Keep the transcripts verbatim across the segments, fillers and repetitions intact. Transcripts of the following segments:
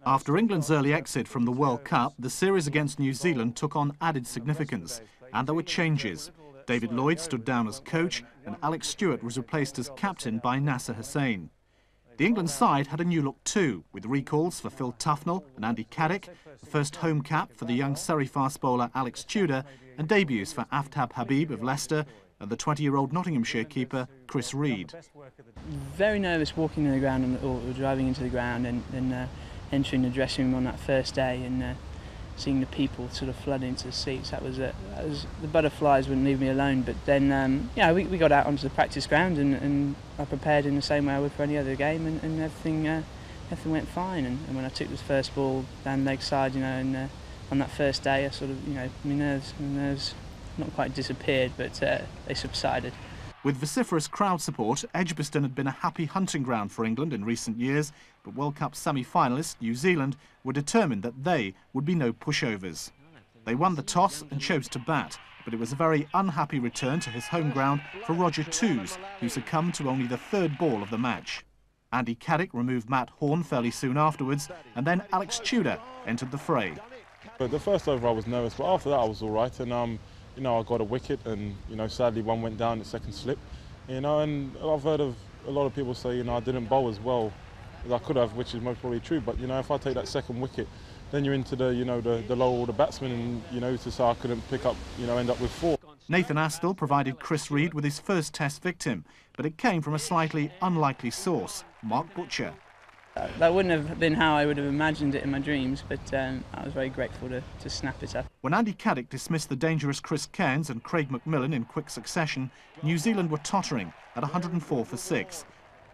After England's early exit from the World Cup, the series against New Zealand took on added significance, and there were changes. David Lloyd stood down as coach, and Alex Stewart was replaced as captain by Nasser Hussain. The England side had a new look too, with recalls for Phil Tufnell and Andy Caddick, the first home cap for the young Surrey fast bowler Alex Tudor, and debuts for Aftab Habib of Leicester and the twenty-year-old Nottinghamshire keeper Chris Reed. Very nervous walking to the ground or driving into the ground and, and uh, entering the dressing room on that first day and uh, seeing the people sort of flood into the seats. That was, uh, that was the butterflies wouldn't leave me alone. But then, um, yeah, we, we got out onto the practice ground and, and I prepared in the same way I would for any other game, and, and everything, uh, everything went fine. And, and when I took this first ball down leg side, you know, and uh, on that first day, I sort of, you know, my nerves, my nerves, not quite disappeared, but uh, they subsided. With vociferous crowd support, Edgbaston had been a happy hunting ground for England in recent years, but World Cup semi-finalists New Zealand were determined that they would be no pushovers. They won the toss and chose to bat, but it was a very unhappy return to his home ground for Roger Toos, who succumbed to only the third ball of the match. Andy Caddick removed Matt Horn fairly soon afterwards, and then Alex Tudor entered the fray. But the first over I was nervous, but after that I was all right, and um, you know, I got a wicket, and you know, sadly one went down at second slip. You know, and I've heard of a lot of people say, you know, I didn't bowl as well as I could have, which is most probably true. But you know, if I take that second wicket, then you're into the, you know, the, the lower order batsmen, and you know, to say I couldn't pick up, you know, end up with four. Nathan Astle provided Chris Reed with his first Test victim, but it came from a slightly unlikely source, Mark Butcher. Uh, that wouldn't have been how I would have imagined it in my dreams, but um, I was very grateful to, to snap it up. When Andy Caddick dismissed the dangerous Chris Cairns and Craig McMillan in quick succession, New Zealand were tottering at one hundred and four for six.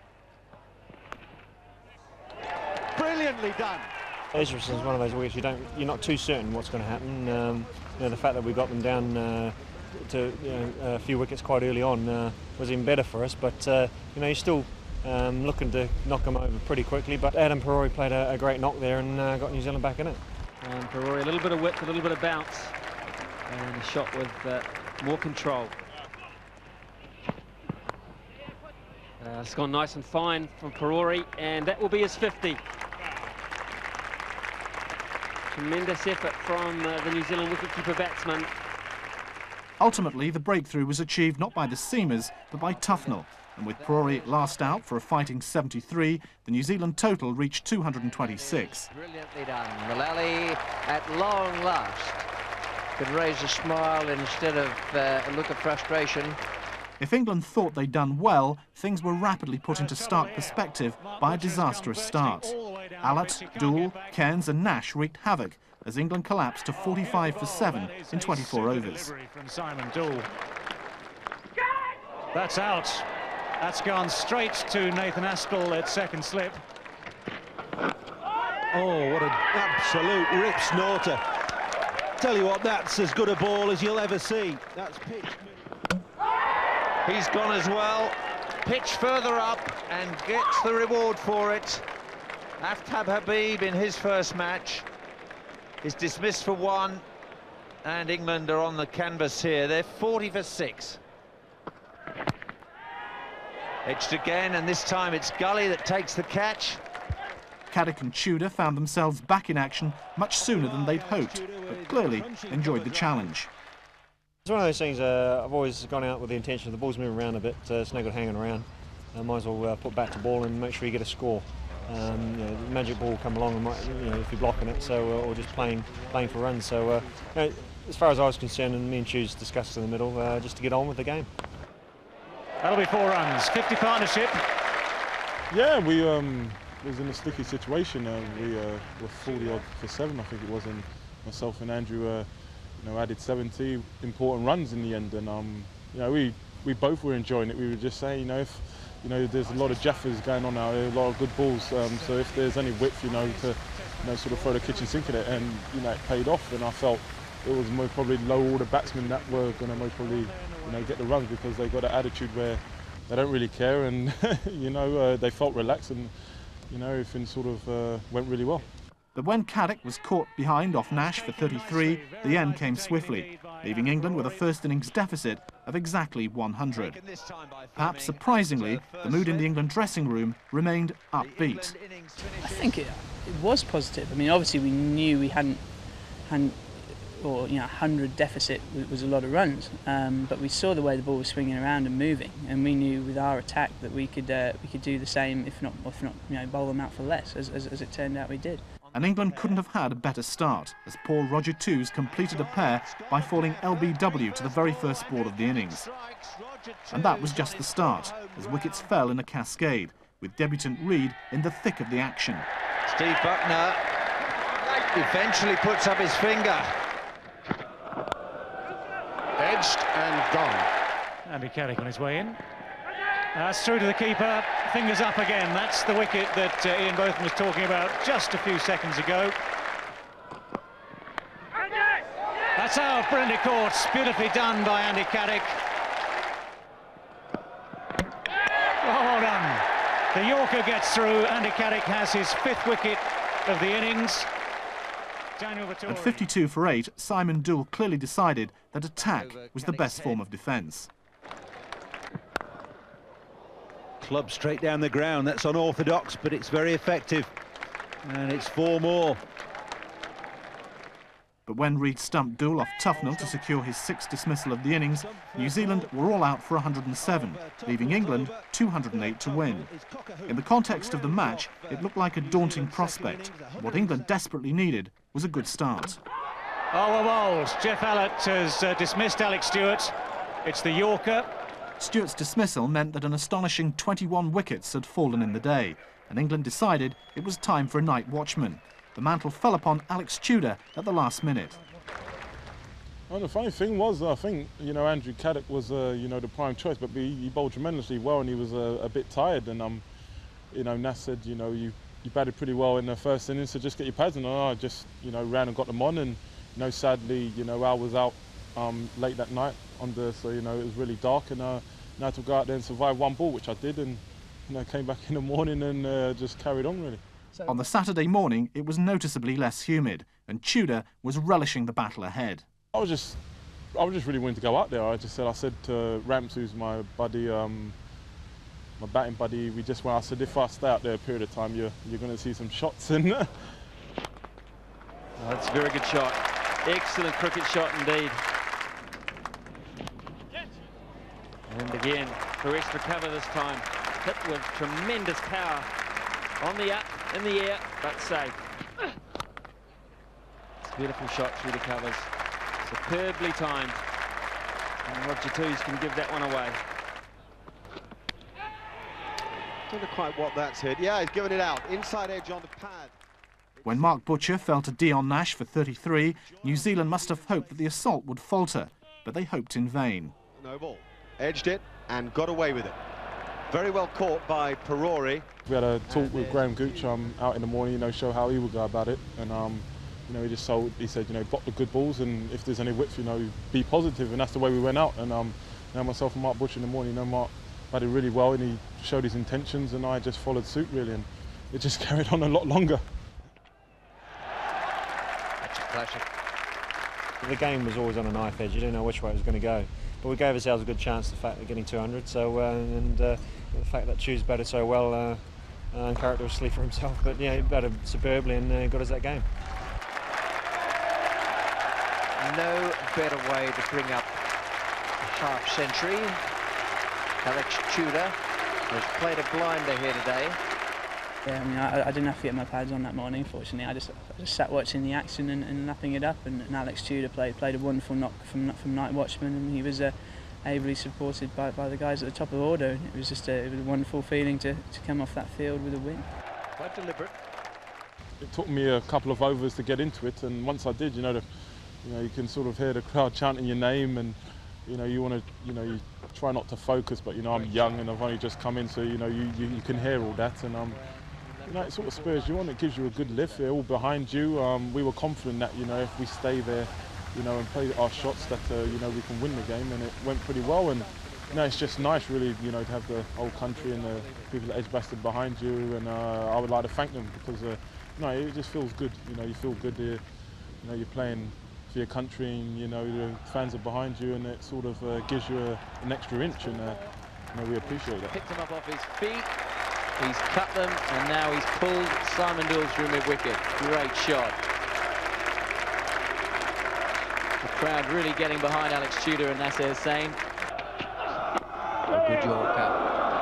Brilliantly done. Edgbaston is one of those weeks you don't, you're not too certain what's going to happen. Um, you know, the fact that we got them down uh, to you know, a few wickets quite early on uh, was even better for us, but uh, you know, you're still Um, looking to knock them over pretty quickly, but Adam Perori played a, a great knock there and uh, got New Zealand back in it. And Perori, a little bit of width, a little bit of bounce, and a shot with uh, more control. Uh, it's gone nice and fine from Perori, and that will be his fifty. Tremendous effort from uh, the New Zealand wicketkeeper batsman. Ultimately, the breakthrough was achieved not by the seamers, but by Tufnell. And with Perori last out for a fighting seventy-three, the New Zealand total reached two hundred and twenty-six. Brilliantly done. Mullally, at long last, could raise a smile instead of uh, a look of frustration. If England thought they'd done well, things were rapidly put into stark perspective by a disastrous start. Allott, Doull, Cairns and Nash wreaked havoc as England collapsed to forty-five for seven in twenty-four overs. From Simon Doull. That's out. That's gone straight to Nathan Astle at second slip. Oh, what an absolute rip snorter. Tell you what, that's as good a ball as you'll ever see. That's pitched. He's gone as well. Pitch further up and gets the reward for it. Aftab Habib in his first match is dismissed for one, and England are on the canvas here. They're forty for six. Edged again, and this time it's Gully that takes the catch. Caddick and Tudor found themselves back in action much sooner than they'd hoped, but clearly enjoyed the challenge. It's one of those things, uh, I've always gone out with the intention of the ball's moving around a bit, uh, it's no good hanging around. I uh, might as well uh, put bat to ball and make sure you get a score. Um, you know, the magic ball will come along, and might, you know, if you're blocking it, so uh, or just playing playing for runs. So, uh, you know, as far as I was concerned, and me and Tudor discussed in the middle, uh, just to get on with the game. That'll be four runs. fifty partnership. Yeah, we um, was in a sticky situation. Uh, we uh, were forty odd for seven, I think it was, and myself and Andrew, uh, you know, added seventy important runs in the end. And um, you know, we we both were enjoying it. We were just saying, you know, if you know, there's a lot of jaffers going on now, a lot of good balls. Um, so if there's any width, you know, to you know, sort of throw the kitchen sink at it, and you know, it paid off. And I felt it was most probably low order batsmen that were going to most probably, you know, get the runs, because they got an attitude where they don't really care, and you know, uh, they felt relaxed, and you know, everything sort of uh, went really well. But when Caddick was caught behind off Nash for thirty-three, the end came swiftly, leaving England with a first innings deficit of exactly one hundred. Perhaps surprisingly, the mood in the England dressing room remained upbeat. I think it, it was positive. I mean, obviously we knew we hadn't, hadn't or you know, one hundred deficit was a lot of runs, um, but we saw the way the ball was swinging around and moving, and we knew with our attack that we could uh, we could do the same, if not if not you know bowl them out for less, as, as, as it turned out we did. And England couldn't have had a better start, as poor Roger Toos completed a pair by falling L B W to the very first ball of the innings. And that was just the start, as wickets fell in a cascade, with debutant Reed in the thick of the action. Steve Buckner eventually puts up his finger. Edged and gone. Andy Carrick on his way in. That's through to the keeper, fingers up again. That's the wicket that uh, Ian Botham was talking about just a few seconds ago. That's out of Brindley Courts, beautifully done by Andy Carrick. Oh, well done. The Yorker gets through. Andy Carrick has his fifth wicket of the innings. At fifty-two for eight, Simon Doull clearly decided that attack was the best form of defence. Club straight down the ground, that's unorthodox, but it's very effective. And it's four more. But when Reed stumped Doull off Tufnell to secure his sixth dismissal of the innings, New Zealand were all out for one hundred and seven, leaving England two hundred and eight to win. In the context of the match, it looked like a daunting prospect. What England desperately needed was a good start. Oh, well bowled. Jeff Allott has uh, dismissed Alex Stewart. It's the Yorker. Stewart's dismissal meant that an astonishing twenty-one wickets had fallen in the day, and England decided it was time for a night watchman. The mantle fell upon Alex Tudor at the last minute. Well, the funny thing was, I think, you know, Andrew Caddick was, uh, you know, the prime choice, but he, he bowled tremendously well and he was uh, a bit tired. And, um, you know, Nas said, you know, you, you batted pretty well in the first innings, so just get your pads on. And I just, you know, ran and got them on. And, you know, sadly, you know, Al was out um, late that night, on the, so, you know, it was really dark. And uh, I had to go out there and survive one ball, which I did. And, you know, came back in the morning and uh, just carried on, really. On the Saturday morning, it was noticeably less humid, and Tudor was relishing the battle ahead. I was just, I was just really willing to go out there. I just said, I said to Ramps, who's my buddy, um, my batting buddy, we just went. I said, if I stay out there a period of time, you're you're going to see some shots. And oh, that's a very good shot. Excellent cricket shot indeed. And again, for extra cover this time, hit with tremendous power. On the up, in the air, but safe. It's a beautiful shot through the covers. Superbly timed. And Roger Toos can give that one away. Don't know quite what that's hit. Yeah, he's given it out. Inside edge on the pad. When Mark Butcher fell to Dion Nash for thirty-three, New Zealand must have hoped that the assault would falter, but they hoped in vain. No ball. Edged it and got away with it. Very well caught by Perori. We had a talk with Graham Gooch um, out in the morning, you know, show how he would go about it. And, um, you know, he just told, he said, you know, block the good balls, and if there's any width, you know, be positive. And that's the way we went out. And um, you know, myself and Mark Butcher in the morning, you know, Mark batted really well and he showed his intentions, and I just followed suit, really. And it just carried on a lot longer. That's a pleasure. The game was always on a knife edge. You didn't know which way it was going to go. But we gave ourselves a good chance, the fact of getting two hundred. So, uh, and uh, the fact that Choose batted so well, uh, uh, uncharacteristically for himself, but yeah, he batted superbly and uh, got us that game. No better way to bring up a half century. Alex Tudor has played a blinder here today. Yeah, I mean, I, I didn't have to get my pads on that morning, fortunately. I just, I just sat watching the action and, and lapping it up, and, and Alex Tudor played played a wonderful knock from from Night Watchman, and he was uh, ably supported by, by the guys at the top of the order. It was just a, it was a wonderful feeling to, to come off that field with a win. Quite deliberate. It took me a couple of overs to get into it, and once I did, you know, the, you know, you can sort of hear the crowd chanting your name, and you know, you want to, you know, you try not to focus, but you know, I'm young and I've only just come in, so you know, you you, you can hear all that, and um. You know, it sort of spurs you on, it gives you a good lift, they're all behind you. Um, we were confident that, you know, if we stay there, you know, and play our shots, that, uh, you know, we can win the game, and it went pretty well. And, you know, it's just nice, really, you know, to have the whole country and the people at Edgbaston behind you, and uh, I would like to thank them, because, uh, you know, it just feels good, you know, you feel good, you know, you're playing for your country, and, you know, the fans are behind you, and it sort of uh, gives you a, an extra inch, and, uh, you know, we appreciate that. Picked him up off his feet. He's cut them, and now he's pulled Simon Doull through mid-wicket. Great shot. The crowd really getting behind Alex Tudor and Nasser Hussain. A good Yorker.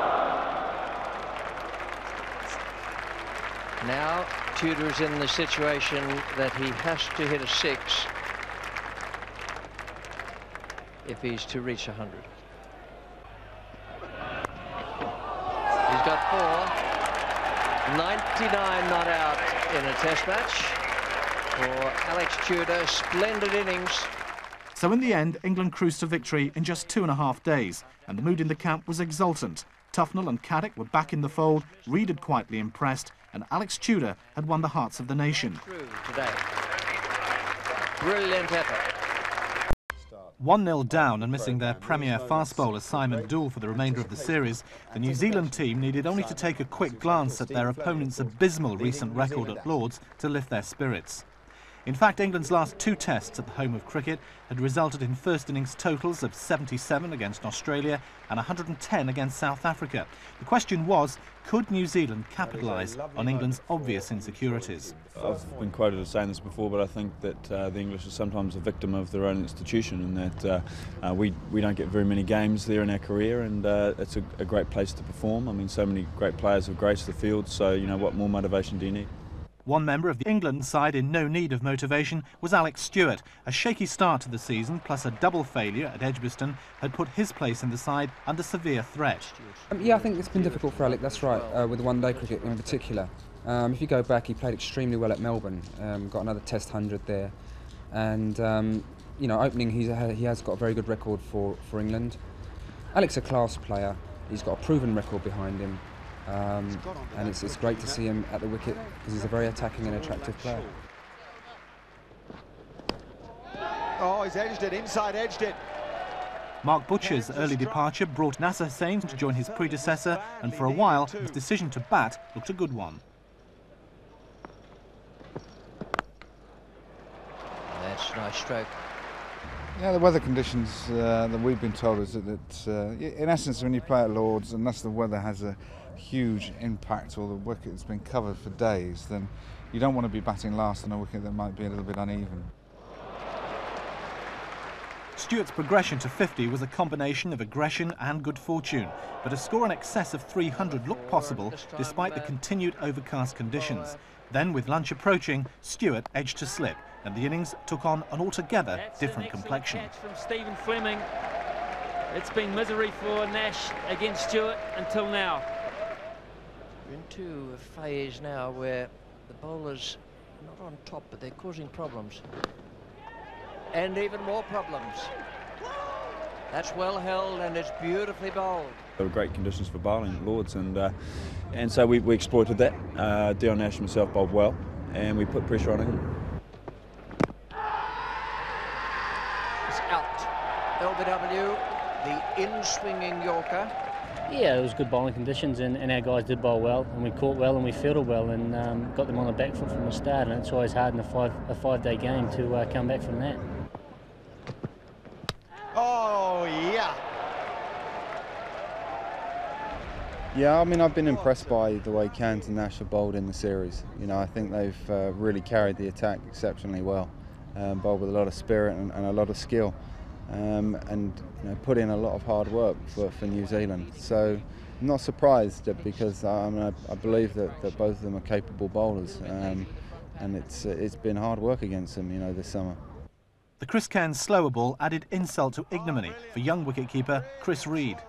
Now Tudor is in the situation that he has to hit a six if he's to reach one hundred. He's got four. ninety-nine not out in a test match for Alex Tudor. Splendid innings. So in the end, England cruised to victory in just two and a half days, and the mood in the camp was exultant. Tufnell and Caddick were back in the fold, Reid had quietly impressed, and Alex Tudor had won the hearts of the nation. Today. Brilliant effort. one nil down and missing their premier fast bowler Simon Doull for the remainder of the series, the New Zealand team needed only to take a quick glance at their opponent's abysmal recent record at Lord's to lift their spirits. In fact, England's last two tests at the home of cricket had resulted in first innings totals of seventy-seven against Australia and one hundred and ten against South Africa. The question was, could New Zealand capitalise on England's obvious insecurities? I've been quoted as saying this before, but I think that uh, the English are sometimes a victim of their own institution, and that uh, uh, we, we don't get very many games there in our career, and uh, it's a, a great place to perform. I mean, so many great players have graced the field, so, you know, what more motivation do you need? One member of the England side in no need of motivation was Alex Stewart. A shaky start to the season, plus a double failure at Edgbaston, had put his place in the side under severe threat. Um, yeah, I think it's been difficult for Alex, that's right, uh, with the one-day cricket in particular. Um, if you go back, he played extremely well at Melbourne, um, got another Test one hundred there. And, um, you know, opening, he's a, he has got a very good record for, for England. Alex is a class player, he's got a proven record behind him. Um, and it's, it's great to see him at the wicket because he's a very attacking and attractive player. Oh, he's edged it, inside edged it. Mark Butcher's early departure brought Nasser Hussain to join his predecessor, and for a while his decision to bat looked a good one. That's a nice stroke. Yeah, the weather conditions uh, that we've been told is that, that uh, in essence, when you play at Lord's, unless the weather has a huge impact or the wicket has been covered for days, then you don't want to be batting last on a wicket that might be a little bit uneven. Stewart's progression to fifty was a combination of aggression and good fortune, but a score in excess of three hundred looked possible despite the continued overcast conditions. Then, with lunch approaching, Stewart edged to slip, and the innings took on an altogether That's different an complexion. Catch from Stephen Fleming. It's been misery for Nash against Stewart until now. We're into a phase now where the bowlers are not on top, but they're causing problems. And even more problems. That's well held and it's beautifully bowled. There were great conditions for bowling at Lord's, and uh, and so we, we exploited that. Uh, Dion Nash himself bowled well, and we put pressure on him. It's out. L B W, the in-swinging Yorker. Yeah, it was good bowling conditions, and, and our guys did bowl well, and we caught well, and we fielded well, and um, got them on the back foot from the start. And it's always hard in a five a five-day game to uh, come back from that. Oh, yeah. Yeah, I mean, I've been impressed by the way Cairns and Nash have bowled in the series. You know, I think they've uh, really carried the attack exceptionally well, um, bowled with a lot of spirit and, and a lot of skill, um, and you know, put in a lot of hard work for, for New Zealand. So I'm not surprised that because I, mean, I, I believe that, that both of them are capable bowlers, um, and it's uh, it's been hard work against them, you know, this summer. The Chris Cairns slower ball added insult to ignominy for young wicketkeeper Chris Reid.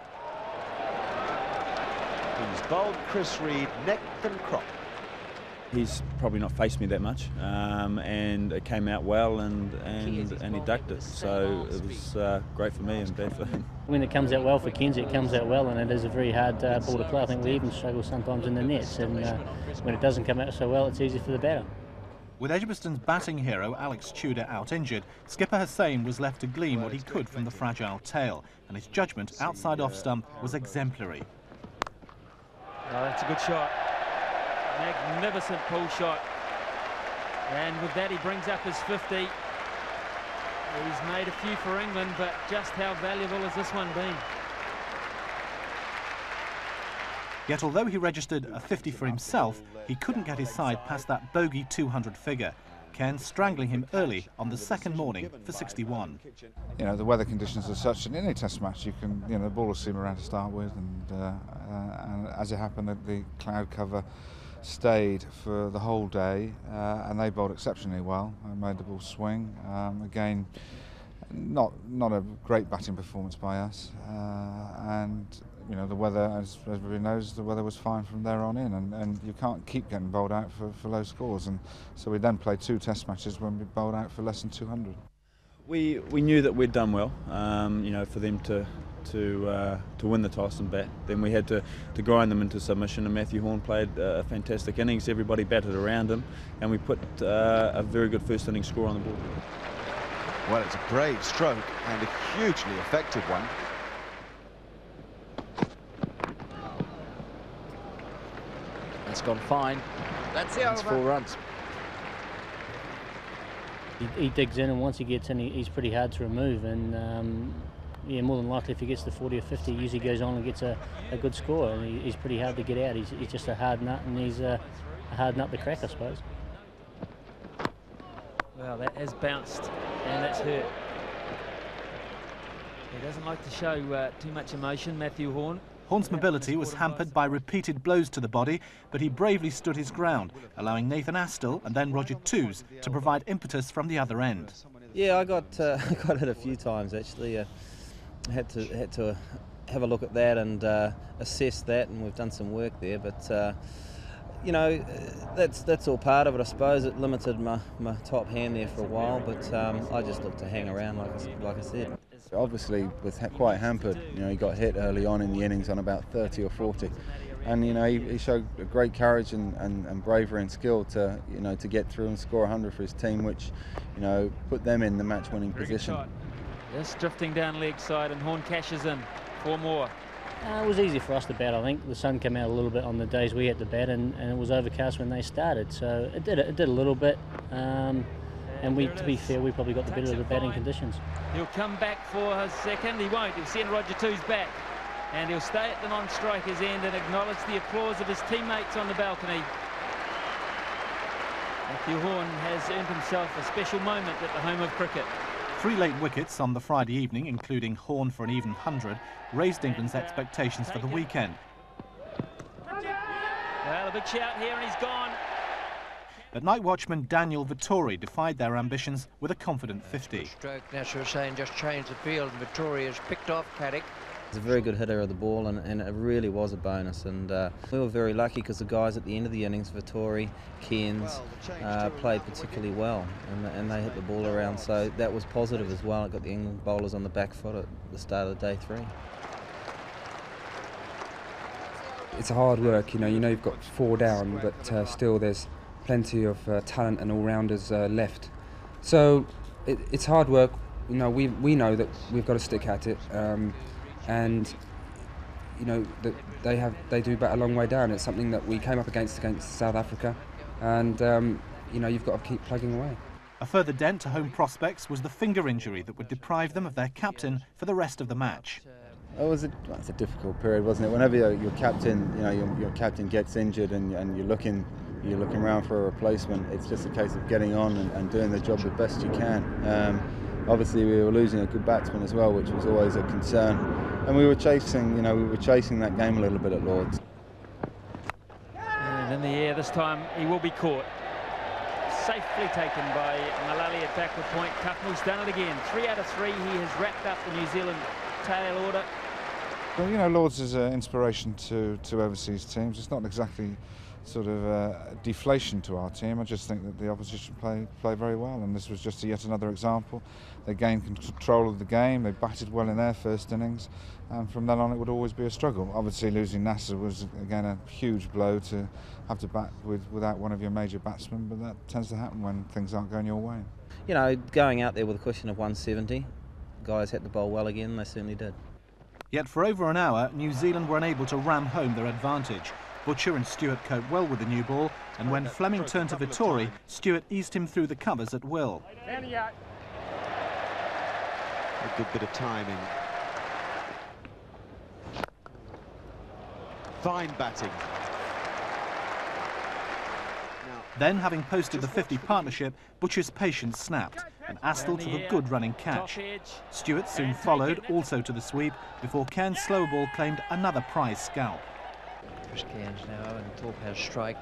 He's bowled Chris Reid neck and crop. He's probably not faced me that much, um, and it came out well, and and, and he ducked it. So it was uh, great for me and bad for him. When it comes out well for Kenzie, it comes out well, and it is a very hard uh, ball to play. I think we even struggle sometimes in the nets, and uh, when it doesn't come out so well, it's easy for the batter. With Edgbaston's batting hero Alex Tudor out injured, skipper Hussain was left to glean what he could from the fragile tail, and his judgment outside off stump was exemplary. Oh, that's a good shot. Magnificent pull shot. And with that, he brings up his fifty. He's made a few for England, but just how valuable has this one been? Yet although he registered a fifty for himself, he couldn't get his side past that bogey two hundred figure. Ken strangling him early on the second morning for sixty-one. You know, the weather conditions are such that in any test match you can, you know, the ball will seem around to start with, and, uh, uh, and as it happened, the, the cloud cover stayed for the whole day, uh, and they bowled exceptionally well and made the ball swing. Um, again, not not a great batting performance by us, uh, and you know the weather, as everybody knows, the weather was fine from there on in, and, and you can't keep getting bowled out for, for low scores, and so we then played two test matches when we bowled out for less than two hundred. We we knew that we'd done well, um, you know, for them to to uh, to win the toss and bat. Then we had to, to grind them into submission, and Matthew Horn played a fantastic innings. Everybody batted around him, and we put uh, a very good first innings score on the board. Well, it's a brave stroke and a hugely effective one. That's gone fine. That's it. That's four runs. He, he digs in, and once he gets in, he, he's pretty hard to remove. And um, yeah, more than likely, if he gets to forty or fifty, he usually goes on and gets a, a good score. And he, he's pretty hard to get out. He's, he's just a hard nut, and he's uh, a hard nut to crack, I suppose. Well, that has bounced, and that's hurt. He doesn't like to show uh, too much emotion, Matthew Horn. Horn's mobility was hampered by repeated blows to the body, but he bravely stood his ground, allowing Nathan Astle and then Roger Toos to provide impetus from the other end. Yeah, I got uh, I got it a few times actually. Uh, had to had to have a look at that and uh, assess that, and we've done some work there. But uh, you know, that's that's all part of it, I suppose. It limited my, my top hand there for a while, but um, I just looked to hang around, like I, like I said. Obviously, was quite hampered. You know, he got hit early on in the innings on about thirty or forty, and you know he, he showed great courage and, and, and bravery and skill to you know to get through and score one hundred for his team, which you know put them in the match-winning position. Just drifting down leg side, and Horn cashes in. Four more. Uh, it was easy for us to bat, I think. The sun came out a little bit on the days we had to bat, and, and it was overcast when they started, so it did it did a little bit. Um, and we, to be fair, we probably got the better of the batting conditions. He'll come back for his second. He won't. He'll send Roger Toos back, and he'll stay at the non-striker's end and acknowledge the applause of his teammates on the balcony. Matthew Horn has earned himself a special moment at the home of cricket. Three late wickets on the Friday evening, including Horn for an even hundred, raised England's expectations for the weekend. Well, a big shout here, and he's gone. But night watchman Daniel Vettori defied their ambitions with a confident fifty. Stroke, Nasser Hussain just changed the field, and Vettori has picked off Caddick. He's a very good hitter of the ball, and, and it really was a bonus. And uh, we were very lucky because the guys at the end of the innings, Vettori, Cairns, uh, played particularly well, and, and they hit the ball around. So that was positive as well. It got the England bowlers on the back foot at the start of day three. It's a hard work, you know. You know you've got four down, but uh, still there's plenty of uh, talent and all-rounders uh, left. So it, it's hard work. You know, we we know that we've got to stick at it. Um, and you know that they have they do bat a long way down. It's something that we came up against against South Africa, and um, you know you've got to keep plugging away. A further dent to home prospects was the finger injury that would deprive them of their captain for the rest of the match. It was a, well, it's a difficult period, wasn't it? Whenever your, your captain, you know, your, your captain gets injured and, and you're looking you're looking around for a replacement, it's just a case of getting on and, and doing the job the best you can. Um, obviously, we were losing a good batsman as well, which was always a concern. And we were chasing, you know, we were chasing that game a little bit at Lords. And in the air this time, he will be caught. Safely taken by Malali at backward point. Tufnell's done it again. Three out of three. He has wrapped up the New Zealand tail order. Well, you know, Lords is an inspiration to, to overseas teams. It's not exactly sort of a deflation to our team. I just think that the opposition play play very well, and this was just a yet another example. They gained control of the game, they batted well in their first innings, and from then on it would always be a struggle. Obviously losing Nasser was again a huge blow to have to bat with without one of your major batsmen, but that tends to happen when things aren't going your way. You know, going out there with a cushion of one seventy, guys had to bowl well again, they certainly did. Yet for over an hour, New Zealand were unable to ram home their advantage. Butcher and Stewart coped well with the new ball, and when Fleming turned to Vettori, Stewart eased him through the covers at will. A good bit of timing. Fine batting. Then, having posted the fifty partnership, Butcher's patience snapped, and Astle took a good running catch. Stewart soon followed, also to the sweep, before Cairns' slow ball claimed another prize scalp. Chris Cairns now, and Thorpe has strike.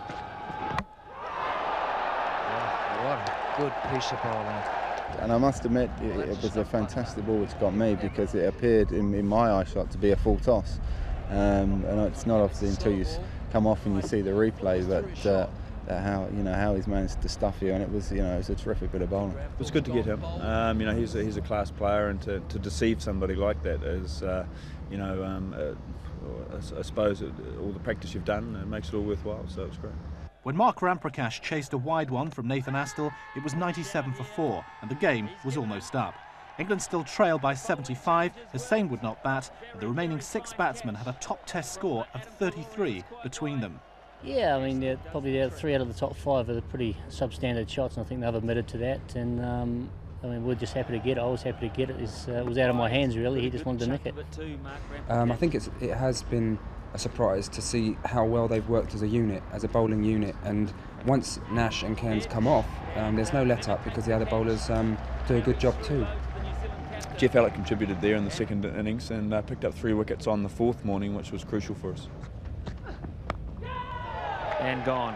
What a good piece of bowling. And I must admit, it, it was a fantastic ball which got me, because it appeared in, in my eye shot to be a full toss. Um, and it's not obviously until you come off and you see the replay that uh, that how you know how he's managed to stuff you, and it was you know it was a terrific bit of bowling. It was good to get him. Um, you know, he's a, he's a class player, and to, to deceive somebody like that is, uh, you know, um, uh, I, I suppose it, all the practice you've done, it makes it all worthwhile. So it's great. When Mark Ramprakash chased a wide one from Nathan Astle, it was ninety-seven for four, and the game was almost up. England still trailed by seventy-five. Hussain would not bat, and the remaining six batsmen had a top Test score of thirty-three between them. Yeah, I mean, they're probably they're three out of the top five are the pretty substandard shots, and I think they've admitted to that. And um, I mean, we're just happy to get it. I was happy to get it. It's, uh, it was out of my hands, really. He just wanted to nick it. Um, I think it's, it has been a surprise to see how well they've worked as a unit, as a bowling unit. And once Nash and Cairns come off, um, there's no let-up, because the other bowlers um, do a good job too. Jeff Alec contributed there in the second innings and uh, picked up three wickets on the fourth morning, which was crucial for us. And gone.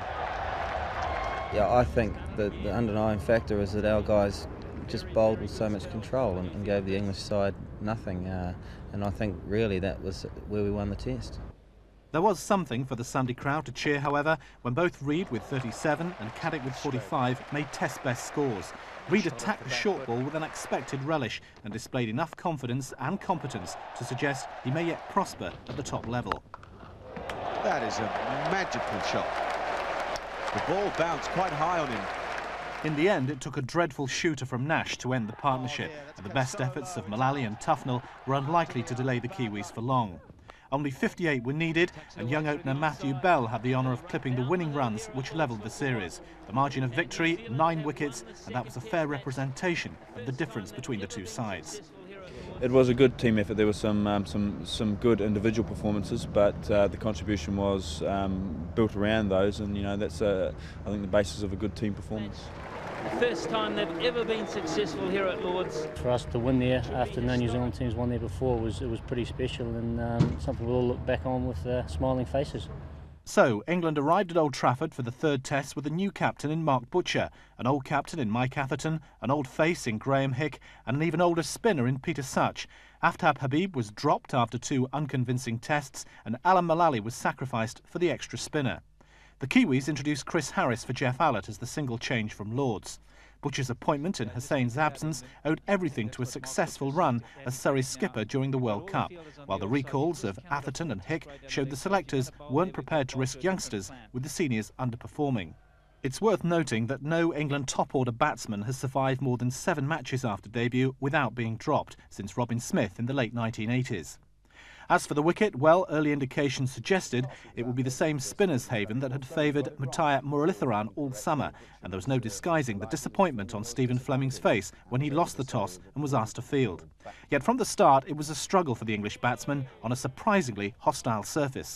Yeah, I think that the underlying factor is that our guys just bowled with so much control and, and gave the English side nothing. Uh, and I think really that was where we won the test. There was something for the Sunday crowd to cheer, however, when both Reid with thirty-seven and Caddick with forty-five made Test best scores. Reid attacked the short ball with unexpected relish and displayed enough confidence and competence to suggest he may yet prosper at the top level. That is a magical shot. The ball bounced quite high on him. In the end, it took a dreadful shooter from Nash to end the partnership, and the best efforts of Mullally and Tufnell were unlikely to delay the Kiwis for long. Only fifty-eight were needed, and young opener Matthew Bell had the honour of clipping the winning runs, which levelled the series. The margin of victory, nine wickets, and that was a fair representation of the difference between the two sides. It was a good team effort. There were some um, some some good individual performances, but uh, the contribution was um, built around those, and you know that's uh, I think the basis of a good team performance. First time they've ever been successful here at Lord's. For us to win there after no New Zealand teams won there before was it was pretty special, and um, something we'll all look back on with uh, smiling faces. So, England arrived at Old Trafford for the third Test with a new captain in Mark Butcher, an old captain in Mike Atherton, an old face in Graham Hick, and an even older spinner in Peter Such. Aftab Habib was dropped after two unconvincing tests, and Alan Mullally was sacrificed for the extra spinner. The Kiwis introduced Chris Harris for Jeff Allett as the single change from Lords. Butcher's appointment in Hussain's absence owed everything to a successful run as Surrey's skipper during the World Cup, while the recalls of Atherton and Hick showed the selectors weren't prepared to risk youngsters with the seniors underperforming. It's worth noting that no England top-order batsman has survived more than seven matches after debut without being dropped since Robin Smith in the late nineteen eighties. As for the wicket, well, early indications suggested it would be the same spinner's haven that had favoured Muttiah Muralitharan all summer, and there was no disguising the disappointment on Stephen Fleming's face when he lost the toss and was asked to field. Yet from the start, it was a struggle for the English batsman on a surprisingly hostile surface.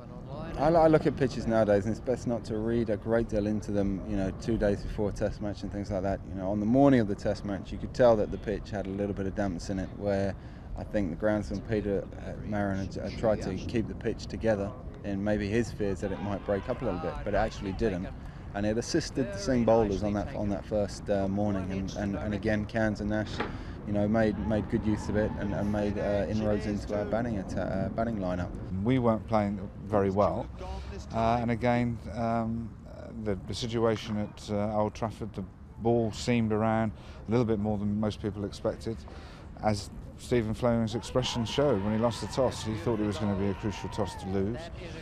I, I look at pitches nowadays, and it's best not to read a great deal into them, you know, two days before a Test match and things like that. You know, on the morning of the Test match, you could tell that the pitch had a little bit of dampness in it, where I think the groundsman Peter Marin had, had tried to keep the pitch together, and maybe his fears that it might break up a little bit, but it actually didn't. And it assisted the seam bowlers on that on that first uh, morning, and, and, and again Cairns and Nash, you know, made made good use of it and, and made uh, inroads into our batting uh, batting lineup. We weren't playing very well, uh, and again um, the, the situation at uh, Old Trafford, the ball seemed around a little bit more than most people expected, as Stephen Fleming's expression showed when he lost the toss. He thought it was going to be a crucial toss to lose,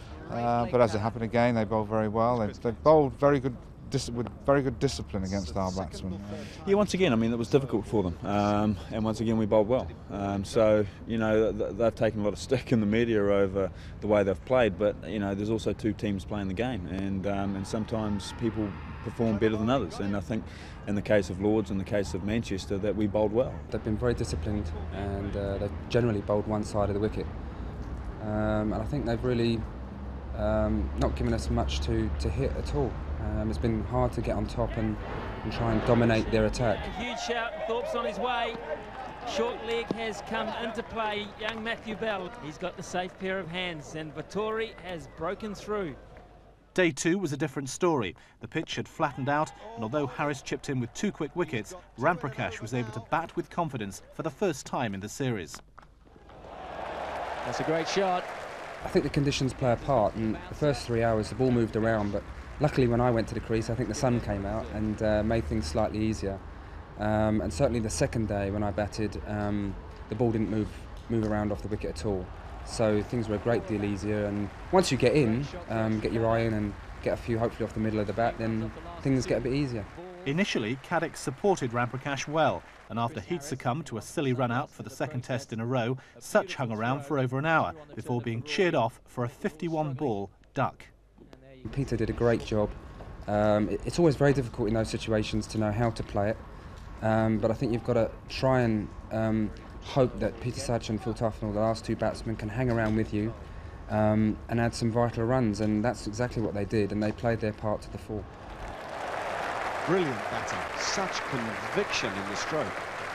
uh, but as it happened again, they bowled very well. They, they bowled very good, dis with very good discipline against our batsmen. Yeah, once again, I mean, it was difficult for them, um, and once again we bowled well. Um, so you know th they've taken a lot of stick in the media over the way they've played, but you know there's also two teams playing the game, and um, and sometimes people perform better than others, and I think in the case of Lords and the case of Manchester that we bowled well. They've been very disciplined, and uh, they've generally bowled one side of the wicket. um, and I think they've really um, not given us much to, to hit at all. Um, it's been hard to get on top and, and try and dominate their attack. A huge shout, Thorpe's on his way. Short leg has come into play, young Matthew Bell. He's got the safe pair of hands, and Vettori has broken through. Day two was a different story. The pitch had flattened out, and although Harris chipped in with two quick wickets, Ramprakash was able to bat with confidence for the first time in the series. That's a great shot. I think the conditions play a part, and the first three hours the ball moved around, but luckily when I went to the crease I think the sun came out and uh, made things slightly easier. Um, and certainly the second day when I batted, um, the ball didn't move move around off the wicket at all. So things were a great deal easier, and once you get in, um, get your eye in and get a few hopefully off the middle of the bat, then things get a bit easier. Initially, Caddick supported Ramprakash well, and after he'd succumbed to a silly run-out for the second test in a row, Such hung around for over an hour before being cheered off for a fifty-one ball duck. Peter did a great job. Um, it, it's always very difficult in those situations to know how to play it, um, but I think you've got to try and um, hope that Peter Such and Phil Tufnell, the last two batsmen, can hang around with you um, and add some vital runs, and that's exactly what they did, and they played their part to the full. Brilliant batting, such conviction in the stroke.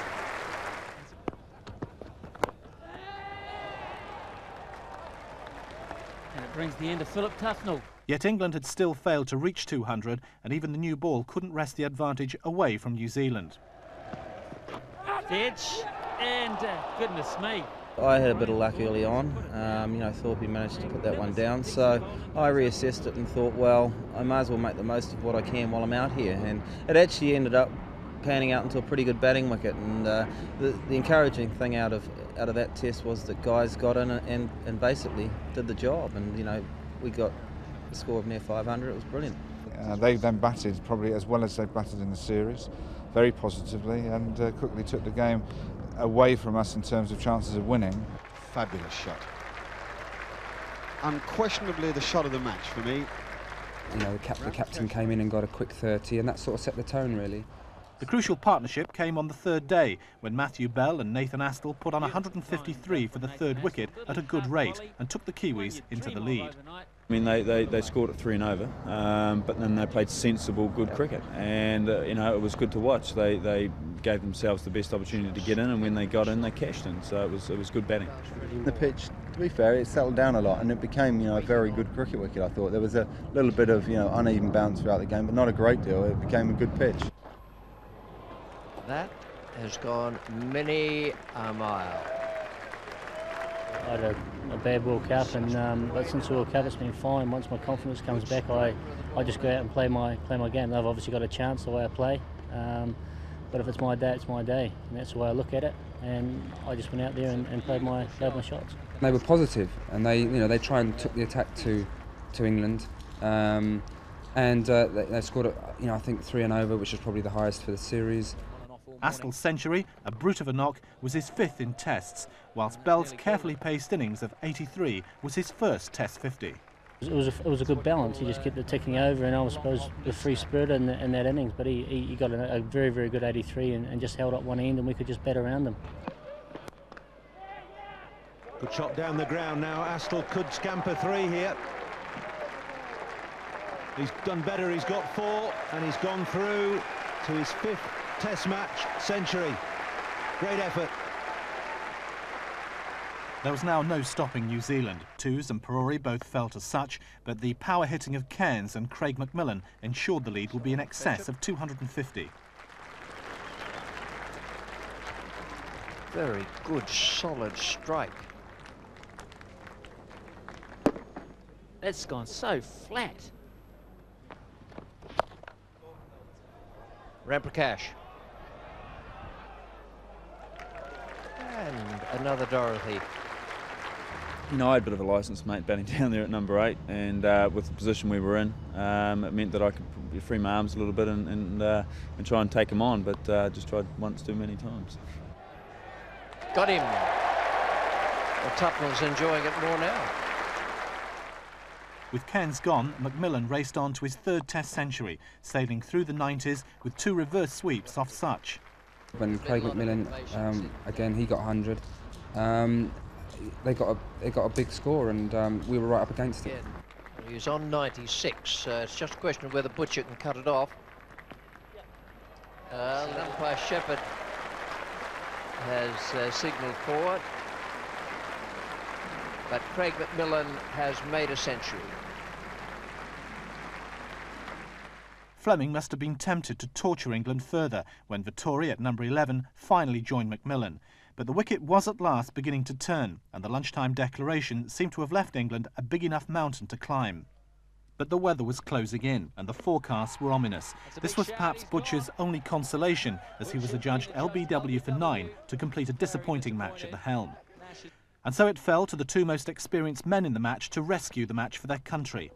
And it brings the end of Philip Tufnell. Yet England had still failed to reach two hundred, and even the new ball couldn't wrest the advantage away from New Zealand. Edge, and uh, goodness me. I had a bit of luck early on. Um, you know, Thorpe managed to put that one down, so I reassessed it and thought, well, I might as well make the most of what I can while I'm out here. And it actually ended up panning out into a pretty good batting wicket. And uh, the, the encouraging thing out of out of that test was that guys got in and and basically did the job. And you know, we got a score of near five hundred. It was brilliant. Uh, they then batted probably as well as they batted in the series, very positively, and uh, quickly took the game away from us in terms of chances of winning. Fabulous shot. Unquestionably the shot of the match for me. You know, the, cap the captain came in and got a quick thirty, and that sort of set the tone, really. The crucial partnership came on the third day, when Matthew Bell and Nathan Astle put on one hundred fifty-three for the third wicket at a good rate and took the Kiwis into the lead. I mean, they, they, they scored at three and over, um, but then they played sensible, good cricket, and uh, you know, it was good to watch. They they gave themselves the best opportunity to get in, and when they got in, they cashed in. So it was it was good batting. The pitch, to be fair, it settled down a lot, and it became, you know, a very good cricket wicket. I thought there was a little bit of, you know, uneven bounce throughout the game, but not a great deal. It became a good pitch. That has gone many a mile. I had a, a bad World Cup, and um, but since the World Cup it's been fine. Once my confidence comes back, I, I just go out and play my play my game. They've obviously got a chance the way I play, um, but if it's my day, it's my day, and that's the way I look at it. And I just went out there and, and played my played my shots. They were positive, and they you know they tried and took the attack to to England, um, and uh, they, they scored you know I think three and over, which is probably the highest for the series. Astle's century, a brute of a knock, was his fifth in tests, whilst Bell's carefully paced innings of eighty-three was his first Test fifty. It was a, it was a good balance. He just kept it ticking over, and I was supposed the free spirit in, the, in that innings, but he, he, he got a, a very very good eighty-three and, and just held up one end, and we could just bat around him. Good shot down the ground now. Astle could scamper three here. He's done better. He's got four, and he's gone through to his fifth Test match century. Great effort. There was now no stopping New Zealand. Toos and Perori both fell to Such, but the power hitting of Cairns and Craig McMillan ensured the lead will be in excess of two hundred fifty. Very good, solid strike. That's gone so flat. Ramprakash. And another Dorothy. You know, I had a bit of a licence, mate, batting down there at number eight, and uh, with the position we were in, um, it meant that I could free my arms a little bit and and, uh, and try and take him on, but uh, just tried once too many times. Got him. Well, Tufnell's enjoying it more now. With Cairns gone, McMillan raced on to his third Test century, sailing through the nineties with two reverse sweeps off Such. When Craig McMillan, um, again, he got one hundred. Um, they got a they got a big score, and um, we were right up against it. He's on ninety-six. Uh, it's just a question of whether Butcher can cut it off. Uh, umpire Shepherd has uh, signalled forward, but Craig McMillan has made a century. Fleming must have been tempted to torture England further when Vettori at number eleven finally joined McMillan. But the wicket was at last beginning to turn, and the lunchtime declaration seemed to have left England a big enough mountain to climb. But the weather was closing in, and the forecasts were ominous. This was perhaps Butcher's only consolation, as he was adjudged L B W for nine to complete a disappointing match at the helm. And so it fell to the two most experienced men in the match to rescue the match for their country.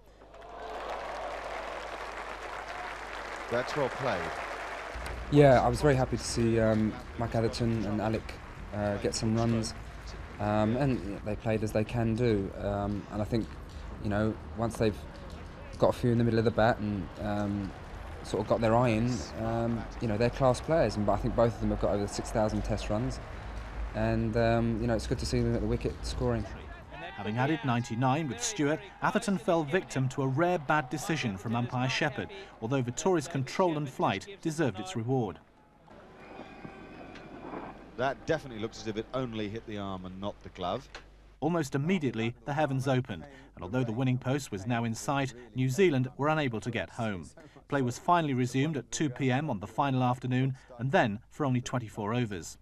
That's well played. Yeah, I was very happy to see um, Mike Atherton and Alec uh, get some runs, um, and they played as they can do. Um, and I think, you know, once they've got a few in the middle of the bat and um, sort of got their eye in, um, you know, they're class players. And I think both of them have got over six thousand Test runs, and um, you know, it's good to see them at the wicket scoring. Having added ninety-nine with Stewart, Atherton fell victim to a rare bad decision from umpire Shepherd, although Vettori's control and flight deserved its reward. That definitely looks as if it only hit the arm and not the glove. Almost immediately, the heavens opened, and although the winning post was now in sight, New Zealand were unable to get home. Play was finally resumed at two p m on the final afternoon, and then for only twenty-four overs.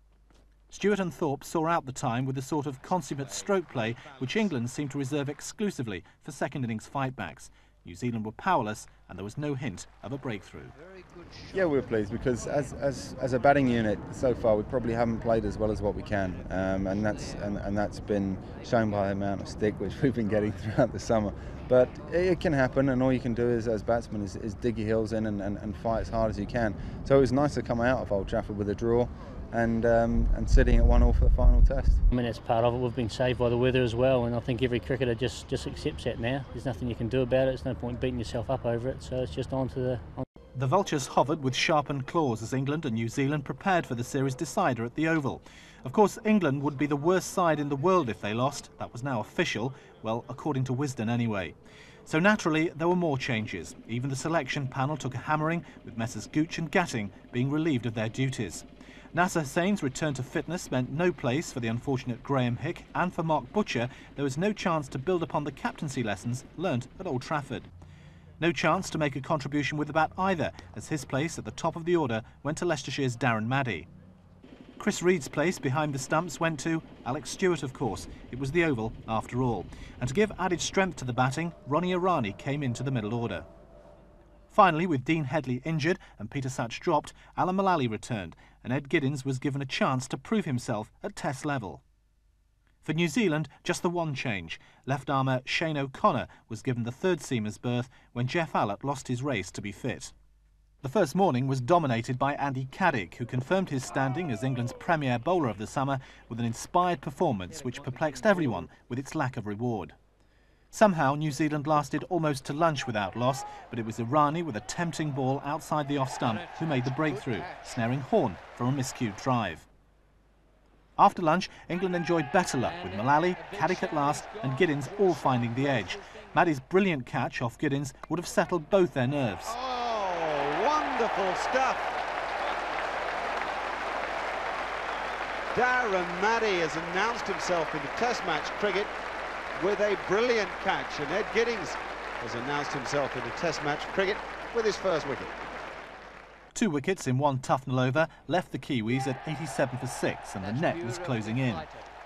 Stewart and Thorpe saw out the time with a sort of consummate stroke play which England seemed to reserve exclusively for second innings fightbacks. New Zealand were powerless, and there was no hint of a breakthrough. Yeah, we were pleased because as, as, as a batting unit so far we probably haven't played as well as what we can, um, and that's and, and that's been shown by the amount of stick which we've been getting throughout the summer. But it can happen, and all you can do is, as batsmen is, is dig your heels in and, and, and fight as hard as you can. So it was nice to come out of Old Trafford with a draw, and um, and sitting at one all for the final test. I mean, that's part of it. We've been saved by the weather as well, and I think every cricketer just just accepts that now. There's nothing you can do about it. There's no point beating yourself up over it. So it's just on to the. On The Vultures hovered with sharpened claws as England and New Zealand prepared for the series decider at the Oval. Of course, England would be the worst side in the world if they lost. That was now official, well, according to Wisden anyway. So naturally, there were more changes. Even the selection panel took a hammering, with Messrs Gooch and Gatting being relieved of their duties. Nasser Hussain's return to fitness meant no place for the unfortunate Graham Hick, and for Mark Butcher, there was no chance to build upon the captaincy lessons learnt at Old Trafford. No chance to make a contribution with the bat either, as his place at the top of the order went to Leicestershire's Darren Maddy. Chris Reed's place behind the stumps went to Alex Stewart, of course. It was the Oval, after all. And to give added strength to the batting, Ronnie Irani came into the middle order. Finally, with Dean Headley injured and Peter Sachs dropped, Alan Mullally returned, and Ed Giddins was given a chance to prove himself at Test level. For New Zealand, just the one change. Left armour Shane O'Connor was given the third seamer's berth when Jeff Allott lost his race to be fit. The first morning was dominated by Andy Caddick, who confirmed his standing as England's premier bowler of the summer with an inspired performance which perplexed everyone with its lack of reward. Somehow New Zealand lasted almost to lunch without loss, but it was Irani with a tempting ball outside the off-stump who made the breakthrough, snaring Horne from a miscued drive. After lunch, England enjoyed better luck with Mullally, Caddick at last and Giddins all finding the edge. Maddy's brilliant catch off Giddins would have settled both their nerves. Oh, wonderful stuff! Darren Maddy has announced himself into Test match cricket with a brilliant catch, and Ed Giddins has announced himself into Test match cricket with his first wicket. Two wickets in one Tufnell over left the Kiwis at eighty-seven for six, and the net was closing in.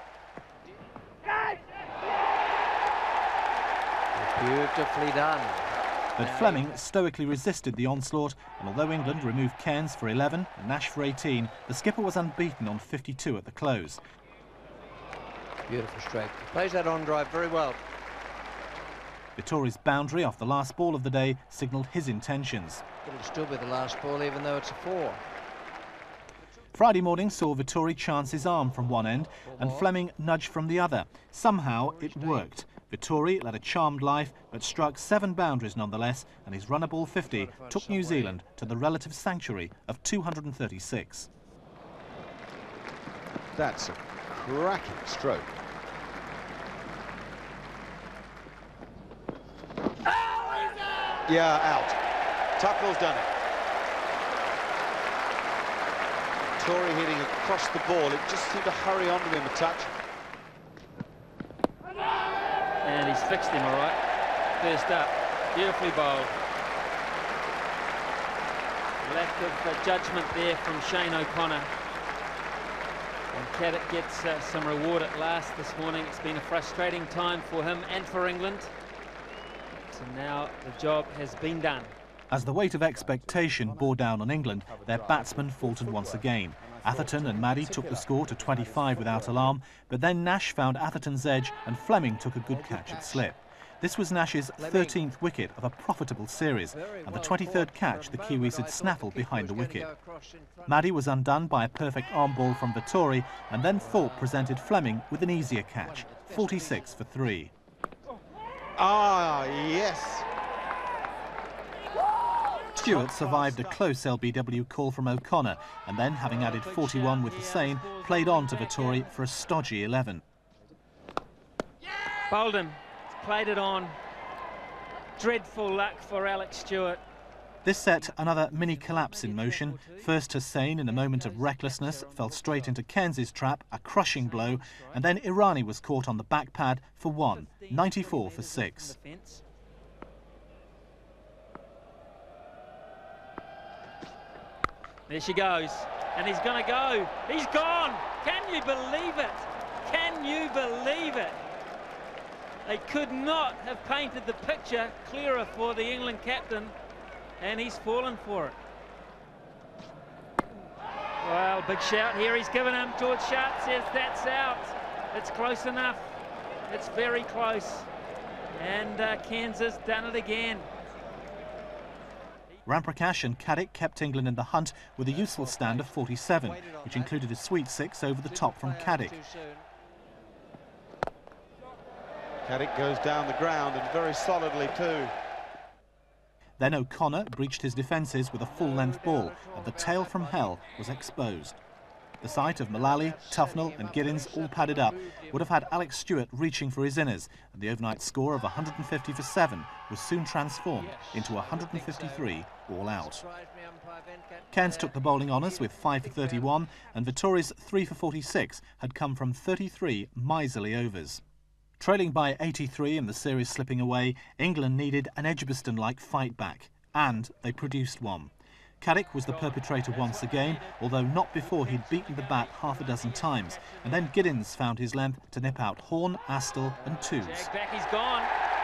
Beautifully done. But Fleming stoically resisted the onslaught, and although England removed Cairns for eleven and Nash for eighteen, the skipper was unbeaten on fifty-two at the close. Beautiful stroke. Plays that on drive very well. Vettori's boundary off the last ball of the day signalled his intentions. It'll still be the last ball, even though it's a four. Friday morning saw Vettori chance his arm from one end and Fleming nudge from the other. Somehow it worked. Vettori led a charmed life, but struck seven boundaries nonetheless, and his runner ball fifty took New Zealand to the relative sanctuary of two hundred thirty-six. That's a cracking stroke. Yeah, out. Tucknell's done it. Tory hitting across the ball. It just seemed to hurry onto him a touch. And he's fixed him all right. First up, beautifully bowled. Lack of uh, judgment there from Shane O'Connor. And Caddick gets uh, some reward at last this morning. It's been a frustrating time for him and for England. So now the job has been done. As the weight of expectation bore down on England, their batsmen faltered once again. Atherton and Maddy took the score to twenty-five without alarm, but then Nash found Atherton's edge and Fleming took a good catch at slip. This was Nash's thirteenth wicket of a profitable series, and the twenty-third catch the Kiwis had snaffled behind the wicket. Maddy was undone by a perfect arm ball from Vettori, and then Thorpe presented Fleming with an easier catch, forty-six for three. Ah, yes. Stewart survived a close L B W call from O'Connor, and then, having added forty-one with Hussain, played on to Vettori for a stodgy eleven. Bowled him. Played it on. Dreadful luck for Alex Stewart. This set another mini collapse in motion. First Hussain, in a moment of recklessness, fell straight into Cairns' trap, a crushing blow, and then Irani was caught on the back pad for one, ninety-four for six. There she goes, and he's going to go. He's gone. Can you believe it? Can you believe it? They could not have painted the picture clearer for the England captain, and he's fallen for it. Well, big shout here he's given him. George Sharp says that's out. It's close enough. It's very close. And uh, Kansas done it again. Ramprakash and Caddick kept England in the hunt with a useful stand of forty-seven, which included a sweet six over the top from Caddick. Caddick goes down the ground, and very solidly too. Then O'Connor breached his defences with a full-length ball, and the tail from hell was exposed. The sight of Mullally, Tufnell and Giddins all padded up would have had Alex Stewart reaching for his inners, and the overnight score of one hundred fifty for seven was soon transformed into one hundred fifty-three all out. Cairns took the bowling honours with five for thirty-one, and Vettori's three for forty-six had come from thirty-three miserly overs. Trailing by eighty-three and the series slipping away, England needed an Edgbaston-like fight back, and they produced one. Caddick was the perpetrator once again, although not before he'd beaten the bat half a dozen times, and then Giddins found his length to nip out Horn, Astle and Toos. Back, he's gone.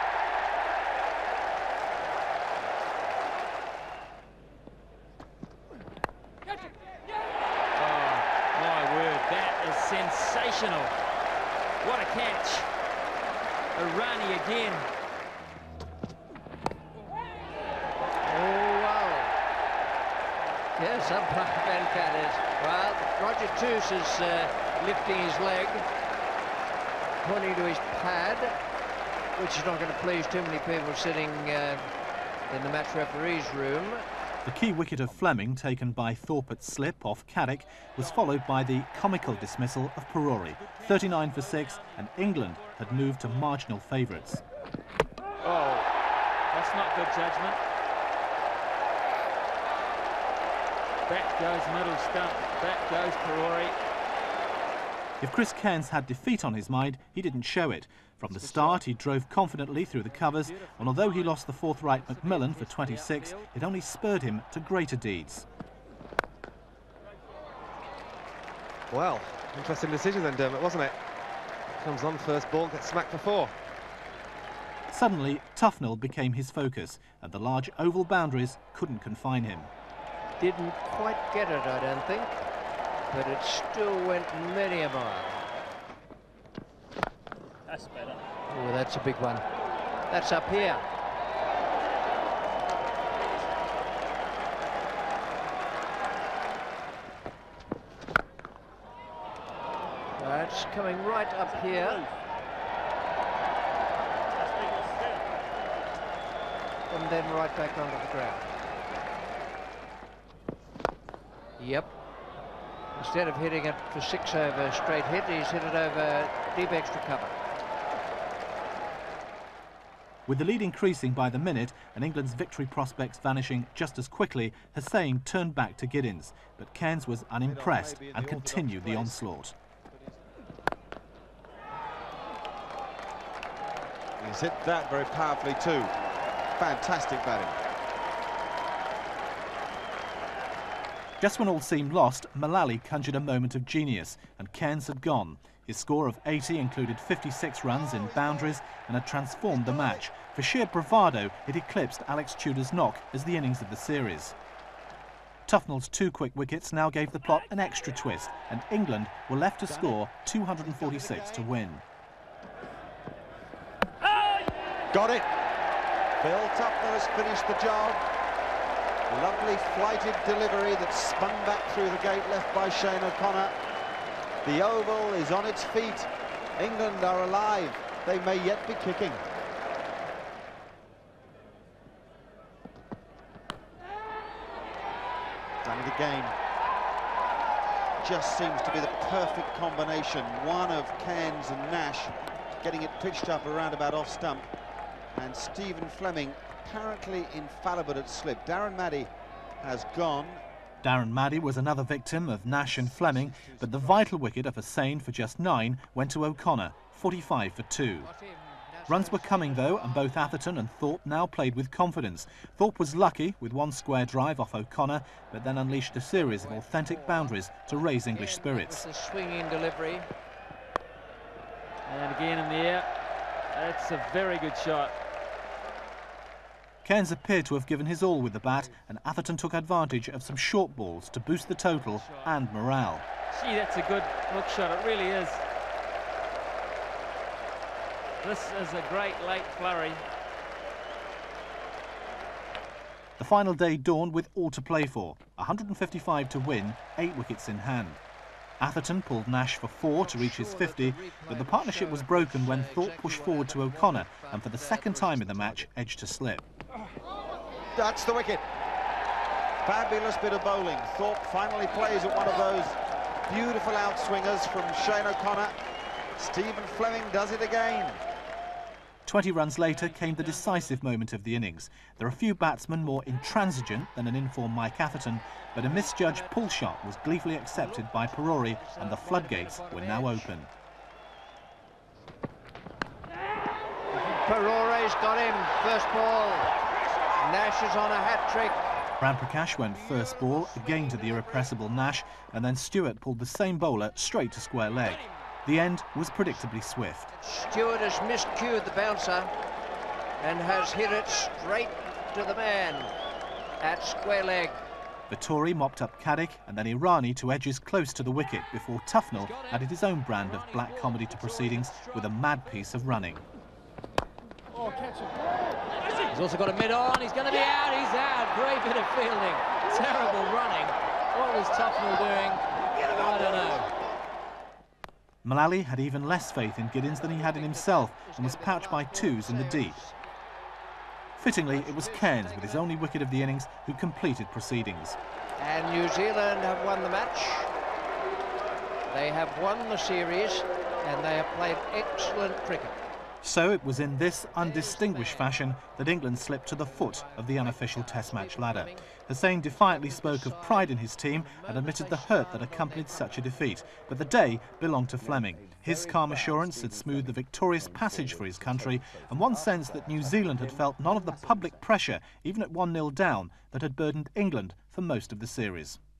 Oh, my word, that is sensational. What a catch. Irani again. Oh, wow. Yes, umpire Venkat is. Well, Roger Toos is uh, lifting his leg, pointing to his pad, which is not going to please too many people sitting uh, in the match referee's room. The key wicket of Fleming, taken by Thorpe at slip off Caddick, was followed by the comical dismissal of Perori, thirty-nine for six, and England had moved to marginal favourites. Oh, that's not good judgment. Back goes middle stump, back goes Perori. If Chris Cairns had defeat on his mind, he didn't show it. From the start, he drove confidently through the covers, and although he lost the forthright McMillan for twenty-six, it only spurred him to greater deeds. Well, interesting decision then, Dermot, wasn't it? Comes on first ball, gets smacked for four. Suddenly, Tufnell became his focus, and the large oval boundaries couldn't confine him. Didn't quite get it, I don't think, but it still went many a mile. That's better. Oh, that's a big one. That's up here. That's coming right up here. And then right back onto the ground. Yep. Instead of hitting it for six over straight hit, he's hit it over deep extra cover. With the lead increasing by the minute and England's victory prospects vanishing just as quickly, Hussain turned back to Giddins, but Cairns was unimpressed and continued the onslaught. He's hit that very powerfully too. Fantastic batting. Just when all seemed lost, Mullally conjured a moment of genius, and Cairns had gone. His score of eighty included fifty-six runs in boundaries and had transformed the match. For sheer bravado, it eclipsed Alex Tudor's knock as the innings of the series. Tufnell's two quick wickets now gave the plot an extra twist, and England were left to score two hundred forty-six to win. Got it. Bill Tufnell has finished the job. Lovely flighted delivery that spun back through the gate left by Shane O'Connor. The oval is on its feet. England are alive. They may yet be kicking. Done it again. Just seems to be the perfect combination. One of Cairns and Nash getting it pitched up around about off stump. And Stephen Fleming apparently infallible at slip. Darren Maddy has gone. Darren Maddy was another victim of Nash and Fleming, but the vital wicket of Hussain for just nine went to O'Connor, forty-five for two. Runs were coming though, and both Atherton and Thorpe now played with confidence. Thorpe was lucky with one square drive off O'Connor, but then unleashed a series of authentic boundaries to raise English spirits. With the swinging delivery. And again in the air. That's a very good shot. Cairns appeared to have given his all with the bat, and Atherton took advantage of some short balls to boost the total and morale. Gee, that's a good hook shot, it really is. This is a great late flurry. The final day dawned with all to play for. one hundred fifty-five to win, eight wickets in hand. Atherton pulled Nash for four to reach his fifty, but the partnership was broken when Thorpe pushed forward to O'Connor and for the second time in the match edged to slip. That's the wicket. Fabulous bit of bowling. Thorpe finally plays at one of those beautiful outswingers from Shane O'Connor. Stephen Fleming does it again. twenty runs later came the decisive moment of the innings. There are few batsmen more intransigent than an informed Mike Atherton, but a misjudged pull shot was gleefully accepted by Perori, and the floodgates were now open. Perori's got him, first ball. Nash is on a hat-trick. Ram Prakash went first ball, again to the irrepressible Nash, and then Stewart pulled the same bowler straight to square leg. The end was predictably swift. Stewart has miscued the bouncer and has hit it straight to the man at square leg. Vittori mopped up Caddick and then Irani to edges close to the wicket before Tufnell added his own brand of black comedy to proceedings with a mad piece of running. He's also got a mid-on, he's going to be out, he's out. Great bit of fielding, terrible running. What was Tufnell doing? I don't know. Mullally had even less faith in Giddins than he had in himself and was pouched by twos in the deep. Fittingly, it was Cairns with his only wicket of the innings who completed proceedings. And New Zealand have won the match. They have won the series and they have played excellent cricket. So it was in this undistinguished fashion that England slipped to the foot of the unofficial Test match ladder. Hussain defiantly spoke of pride in his team and admitted the hurt that accompanied such a defeat. But the day belonged to Fleming. His calm assurance had smoothed the victorious passage for his country, and one sense that New Zealand had felt none of the public pressure, even at one nil down, that had burdened England for most of the series.